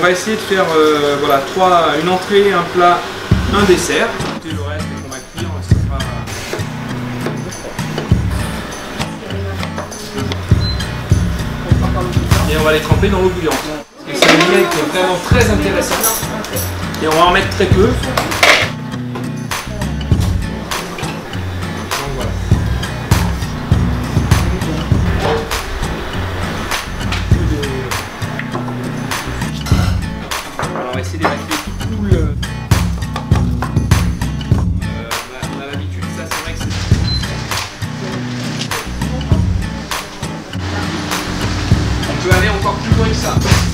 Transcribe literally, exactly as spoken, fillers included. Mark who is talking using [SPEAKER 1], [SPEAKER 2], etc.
[SPEAKER 1] va essayer de faire euh, voilà, trois, une entrée, un plat, un dessert. Et le reste qu'on va cuire, ce sera... Et on va les tremper dans l'eau bouillante. Parce que c'est un vinaigre qui est vraiment très intéressant. Et on va en mettre très peu. On va essayer d'évacuer tout le... Euh, on a, on a l'habitude, ça c'est vrai que c'est... On peut aller encore plus loin que ça.